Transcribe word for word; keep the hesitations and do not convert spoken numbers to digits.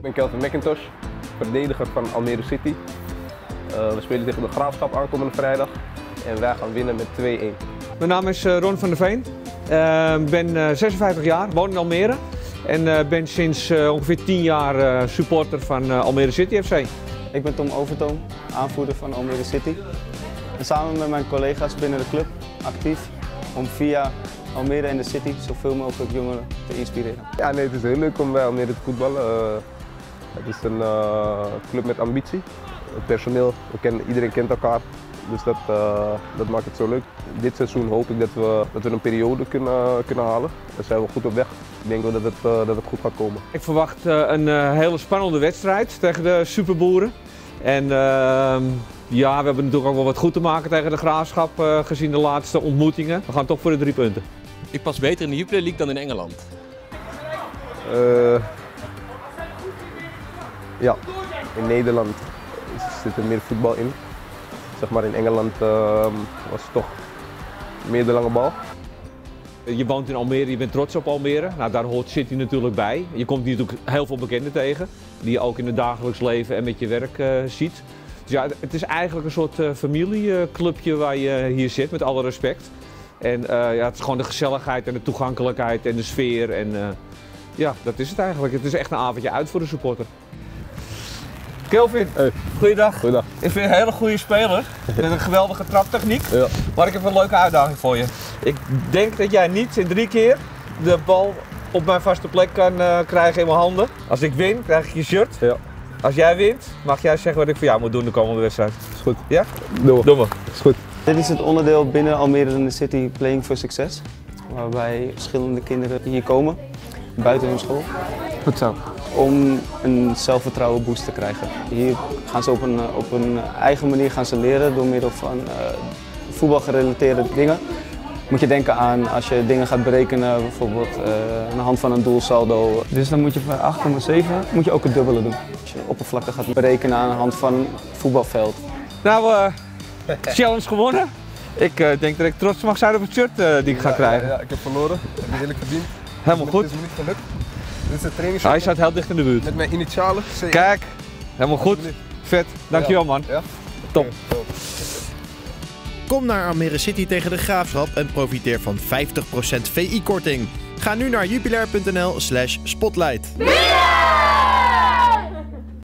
Ik ben Kelvin McIntosh, verdediger van Almere City. Uh, we spelen tegen de Graafschap aankomende vrijdag en wij gaan winnen met twee-een. Mijn naam is Ron van der Veen. Ik uh, ben uh, zesenvijftig jaar, woon in Almere en uh, ben sinds uh, ongeveer tien jaar uh, supporter van uh, Almere City F C. Ik ben Tom Overtoom, aanvoerder van Almere City. En samen met mijn collega's binnen de club actief om via Almere en de City zoveel mogelijk jongeren te inspireren. Ja, nee, het is heel leuk om bij Almere te voetballen. Uh, het is een uh, club met ambitie. Het personeel, we kennen, iedereen kent elkaar. Dus dat, uh, dat maakt het zo leuk. Dit seizoen hoop ik dat we, dat we een periode kunnen, kunnen halen. Daar zijn we goed op weg. Ik denk wel dat het, uh, dat het goed gaat komen. Ik verwacht uh, een uh, hele spannende wedstrijd tegen de Superboeren. En uh, ja, we hebben natuurlijk ook wel wat goed te maken tegen de Graafschap uh, gezien de laatste ontmoetingen. We gaan toch voor de drie punten. Ik pas beter in de Jupiler League dan in Engeland. Uh, ja, in Nederland zit er meer voetbal in. Zeg maar in Engeland uh, was het toch meer de lange bal. Je woont in Almere, je bent trots op Almere. Nou, daar hoort City natuurlijk bij. Je komt hier natuurlijk heel veel bekenden tegen, die je ook in het dagelijks leven en met je werk uh, ziet. Dus ja, het is eigenlijk een soort uh, familieclubje waar je hier zit, met alle respect. En uh, ja, het is gewoon de gezelligheid en de toegankelijkheid en de sfeer. En uh, ja, dat is het eigenlijk. Het is echt een avondje uit voor de supporter. Kelvin, hey. Goeiedag. Goeiedag. Ik vind je een hele goede speler met een geweldige traptechniek. Ja. Maar ik heb een leuke uitdaging voor je. Ik denk dat jij niet in drie keer de bal op mijn vaste plek kan uh, krijgen in mijn handen. Als ik win, krijg ik je shirt. Ja. Als jij wint, mag jij zeggen wat ik voor jou moet doen de komende wedstrijd. Is goed. Ja? Doe maar. Doe maar. Is goed. Dit is het onderdeel binnen Almere en de City Playing for Success. Waarbij verschillende kinderen hier komen, buiten hun school. Goed zo. Om een zelfvertrouwen boost te krijgen. Hier gaan ze op een, op een eigen manier gaan ze leren door middel van uh, voetbalgerelateerde dingen. Moet je denken aan als je dingen gaat berekenen, bijvoorbeeld uh, aan de hand van een doelsaldo. Dus dan moet je voor acht komma zeven moet je ook het dubbele doen. Als je oppervlakte gaat berekenen aan de hand van een voetbalveld. Nou, uh, challenge gewonnen. Ik uh, denk dat ik trots mag zijn op het shirt uh, die ik ga ja, krijgen. Ja, ja, ik heb verloren. Dat heb ik eerlijk verdiend. Helemaal goed. Het is me niet gelukt. Dit is de training. Hij staat heel dicht in de buurt. Met mijn initialen. C. Kijk, helemaal goed. Vet. Dankjewel man. Ja? Top. Okay, Kom naar Almere City tegen de Graafschap en profiteer van vijftig procent V I-korting. Ga nu naar jupiler punt n l slash spotlight.